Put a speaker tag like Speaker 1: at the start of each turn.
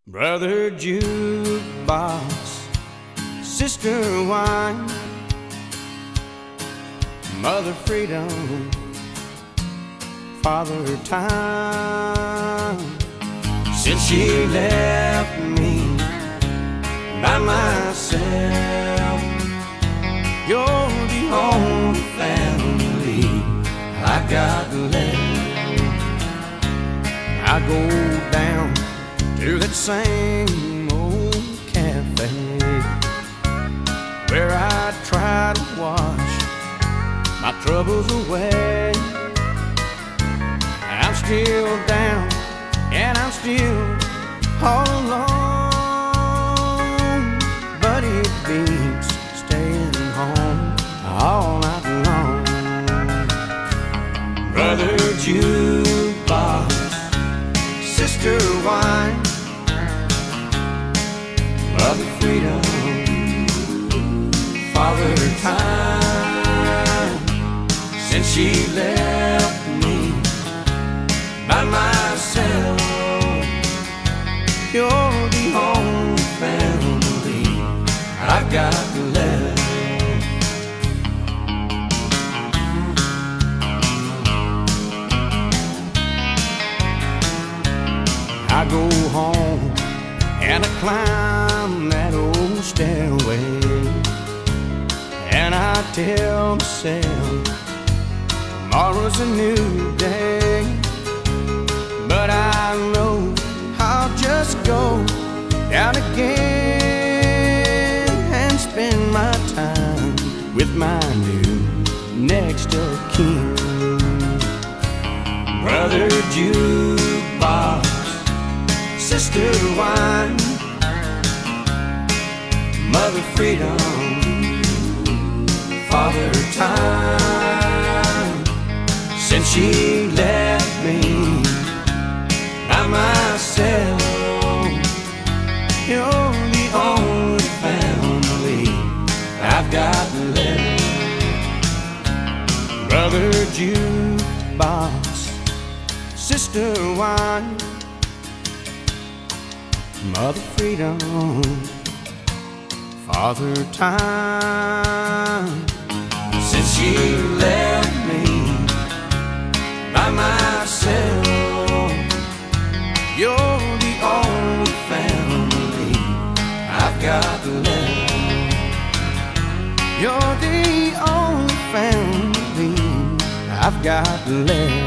Speaker 1: Brother Jukebox, Sister Wine, Mother Freedom, Father Time. Since she left me by myself, you're the only family I got left. I go down to that same old cafe where I try to wash my troubles away. I'm still down and I'm still all alone, but it beats staying home all night long. Brother Jukebox, Sister Wine, Mother Freedom, Father Time. Since she left me by myself, you're the only family I've got left. I go home and I climb that old stairway, and I tell myself tomorrow's a new day. But I know I'll just go down again and spend my time with my new next of kin. Brother Jukebox, Sister Wine, Mother Freedom, Father Time. Since she left me by myself, you're the only family I've got left. Brother Jukebox, Sister Wine, Mother Freedom, Father Time. Since she left me by myself, you're the only family I've got left. You're the only family I've got left.